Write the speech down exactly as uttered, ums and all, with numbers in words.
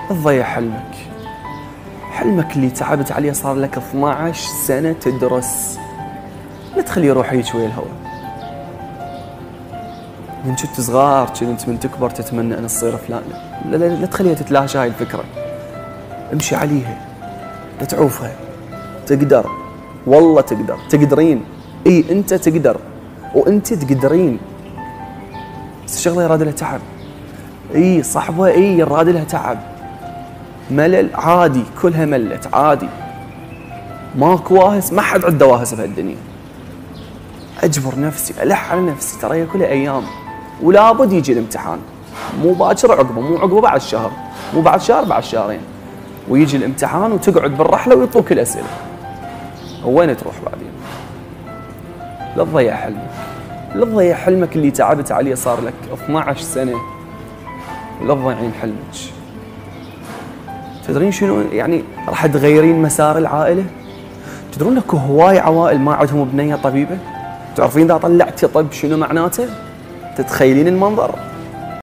تضيع حلمك. حلمك اللي تعبت عليه صار لك اثني عشر سنة تدرس، لا تخليه يروح هيك ويا الهوى. من كنت صغار كنت من تكبر تتمنى ان تصير فلان، لا لا لا تخليها تتلاشى هاي الفكرة، امشي عليها، لا تعوفها. تقدر، والله تقدر، تقدرين، اي انت تقدر وانت تقدرين. بس الشغلة يراد لها تعب، اي صحبة، اي يراد لها تعب. ملل عادي، كلها ملت عادي، ماكو واهس، ما حد عنده واهس بهالدنيا. اجبر نفسي، الح على نفسي، ترى هي كلها ايام، ولابد يجي الامتحان، مو باكر عقبه، مو عقبه بعد شهر، مو بعد شهر، بعد شهرين، ويجي الامتحان وتقعد بالرحله ويطوك الاسئله، وين تروح بعدين؟ لا تضيع حلمك، لا تضيع حلمك اللي تعبت عليه صار لك اثني عشر سنه، ولا تضيعين حلمك. تدرين شنو يعني راح تغيرين مسار العائله؟ تدرون اكو هواي عوائل ما عندهم بنيه طبيبه؟ تعرفين اذا طلعتي طب شنو معناته؟ تتخيلين المنظر؟